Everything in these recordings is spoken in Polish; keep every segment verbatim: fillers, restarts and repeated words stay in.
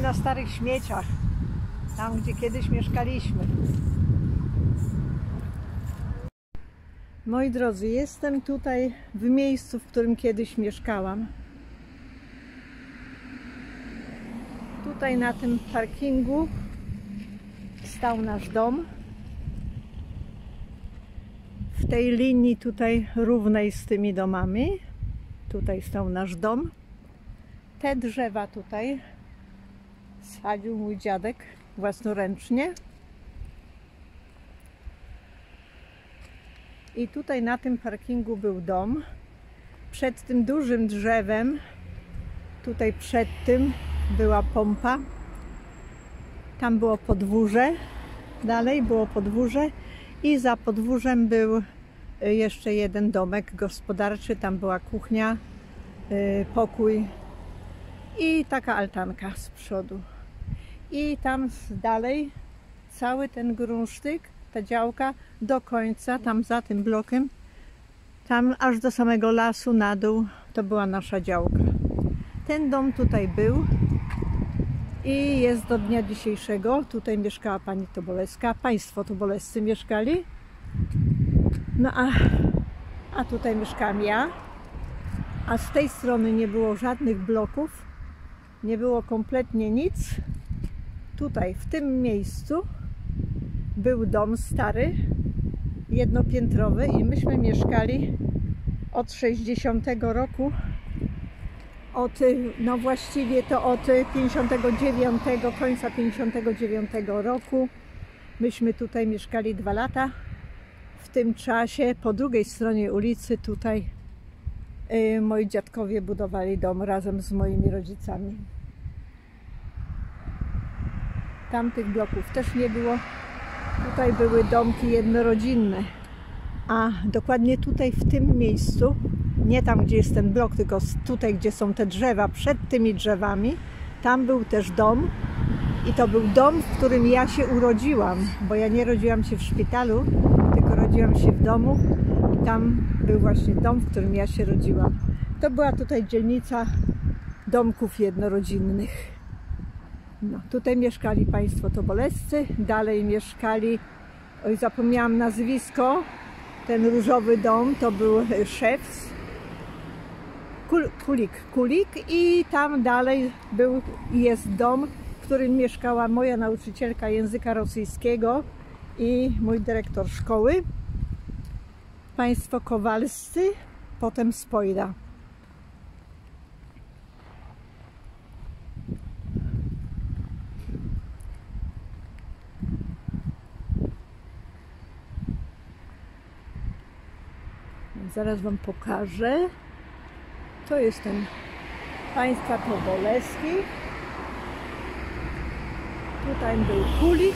na starych śmieciach, tam gdzie kiedyś mieszkaliśmy. Moi drodzy, jestem tutaj w miejscu, w którym kiedyś mieszkałam. Tutaj na tym parkingu stał nasz dom. W tej linii tutaj równej z tymi domami. Tutaj stał nasz dom. Te drzewa tutaj sadził mój dziadek własnoręcznie. I tutaj na tym parkingu był dom. Przed tym dużym drzewem, tutaj przed tym była pompa. Tam było podwórze. Dalej było podwórze i za podwórzem był jeszcze jeden domek gospodarczy. Tam była kuchnia, pokój i taka altanka z przodu. I tam dalej cały ten grunsztyk, ta działka do końca, tam za tym blokiem, tam aż do samego lasu na dół, to była nasza działka. Ten dom tutaj był i jest do dnia dzisiejszego. Tutaj mieszkała pani Tobolewska, państwo tobolescy mieszkali. No a, a tutaj mieszkałam ja, a z tej strony nie było żadnych bloków, nie było kompletnie nic. Tutaj, w tym miejscu był dom stary, jednopiętrowy i myśmy mieszkali od sześćdziesiątego roku, od, no właściwie to od pięćdziesiątego dziewiątego, końca pięćdziesiątego dziewiątego roku. Myśmy tutaj mieszkali dwa lata. W tym czasie po drugiej stronie ulicy tutaj y, moi dziadkowie budowali dom razem z moimi rodzicami. Tamtych bloków też nie było. Tutaj były domki jednorodzinne. A dokładnie tutaj w tym miejscu, nie tam gdzie jest ten blok, tylko tutaj gdzie są te drzewa, przed tymi drzewami, tam był też dom. I to był dom, w którym ja się urodziłam, bo ja nie rodziłam się w szpitalu, tylko rodziłam się w domu i tam był właśnie dom, w którym ja się rodziłam. To była tutaj dzielnica domków jednorodzinnych. No, tutaj mieszkali państwo tobolescy, dalej mieszkali, oj zapomniałam nazwisko, ten różowy dom to był szef, Kul, Kulik, Kulik i tam dalej był i jest dom, w którym mieszkała moja nauczycielka języka rosyjskiego i mój dyrektor szkoły, państwo Kowalscy, potem Spojda. Zaraz wam pokażę. To jest ten państwa Tobolewskich. Tutaj był Kulik.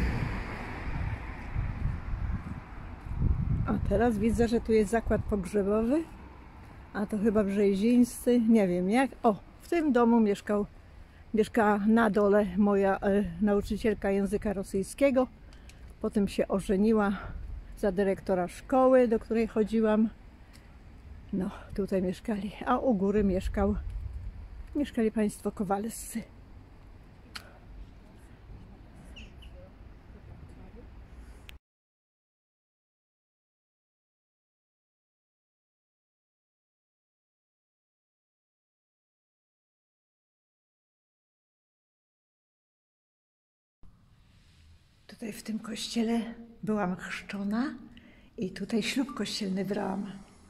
A teraz widzę, że tu jest zakład pogrzebowy. A to chyba Brzezińscy. Nie wiem jak. O, w tym domu mieszkał, mieszkała na dole moja e, nauczycielka języka rosyjskiego. Potem się ożeniła za dyrektora szkoły, do której chodziłam. No, tutaj mieszkali. A u góry mieszkał, mieszkali państwo Kowalscy. Tutaj w tym kościele byłam chrzczona i tutaj ślub kościelny brałam.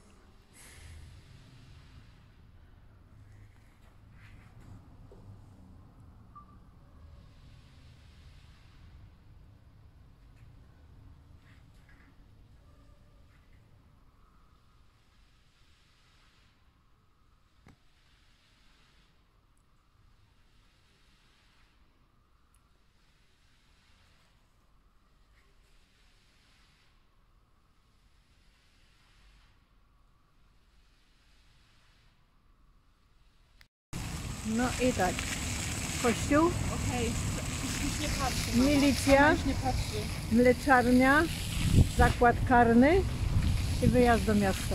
No i tak, kościół, Okej, już nie patrzy, mama. milicja, Mama już nie patrzy. mleczarnia, zakład karny i wyjazd do miasta.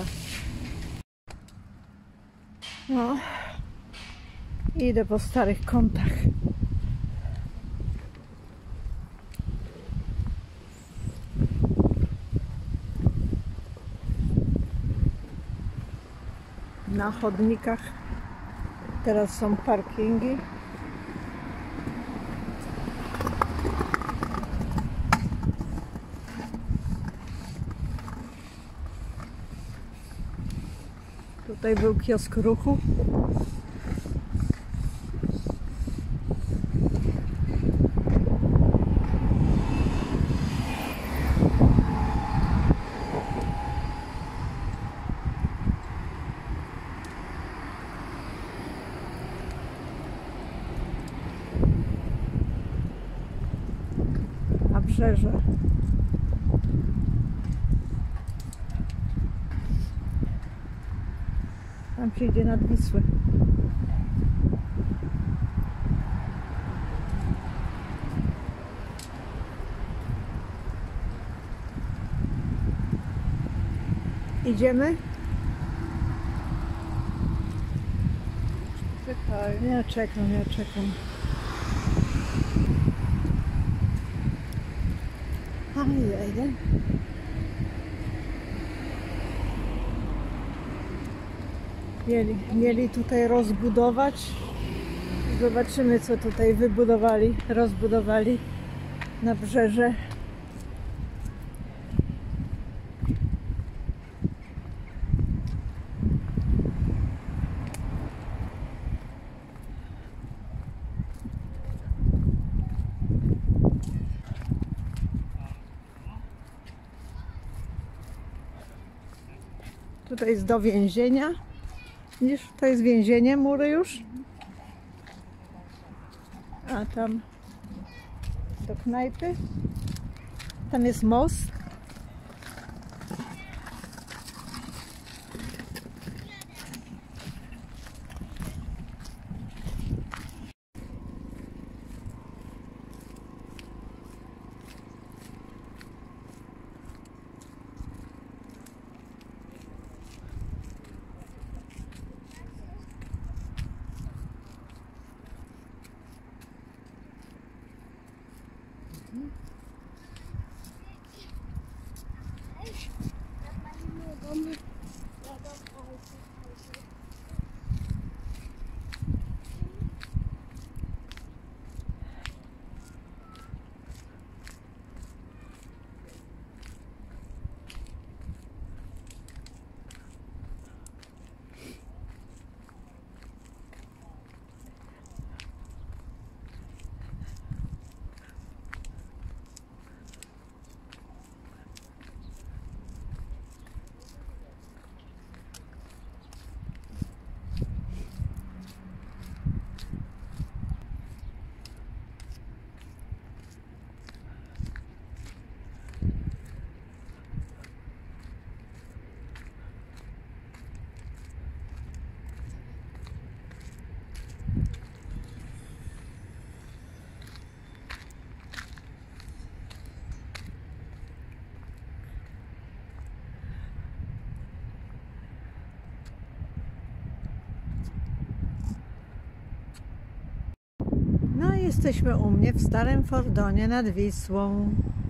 No, idę po starych kątach. na chodnikach. Teraz są parkingi. Tutaj był kiosk ruchu. Nabrzeże. Tam się idzie nad Wisłę. Idziemy? Czekaj. Ja czekam, ja czekam. Ajajaj. Mieli, mieli tutaj rozbudować. Zobaczymy, co tutaj wybudowali, rozbudowali nabrzeże. Tutaj jest do więzienia. Widzisz, to jest więzienie, mury już. A tam do knajpy. Tam jest most. No i jesteśmy u mnie w Starym Fordonie nad Wisłą.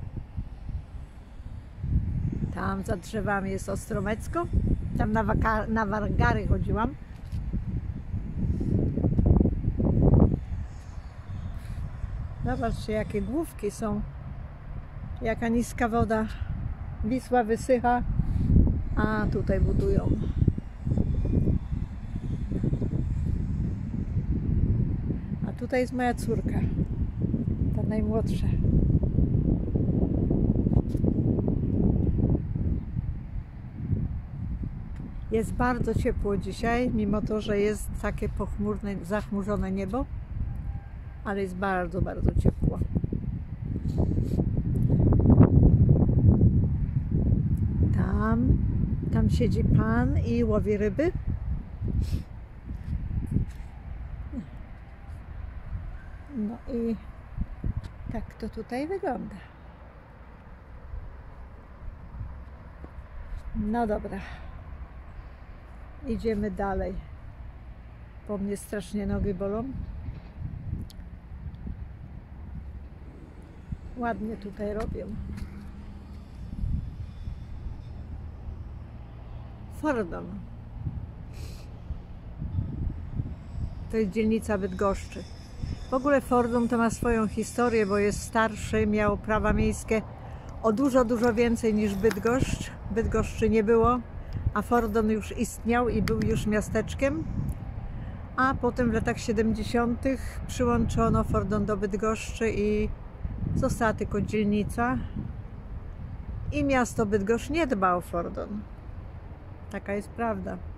Tam za drzewami jest Ostromecko. Tam na, waka- na Wargary chodziłam. Zobaczcie, jakie główki są. Jaka niska woda. Wisła wysycha, a tutaj budują. A tutaj jest moja córka, ta najmłodsza. Jest bardzo ciepło dzisiaj, mimo to, że jest takie pochmurne, zachmurzone niebo, ale jest bardzo, bardzo ciepło. Tam, tam siedzi pan i łowi ryby. No i tak to tutaj wygląda. No dobra. Idziemy dalej. Po mnie strasznie nogi bolą. Ładnie tutaj robią. Fordon. To jest dzielnica Bydgoszczy. W ogóle Fordon to ma swoją historię, bo jest starszy, miał prawa miejskie o dużo, dużo więcej niż Bydgoszcz. Bydgoszczy nie było, a Fordon już istniał i był już miasteczkiem. A potem w latach siedemdziesiątych przyłączono Fordon do Bydgoszczy i została tylko dzielnica. I miasto Bydgoszcz nie dba o Fordon. Taka jest prawda.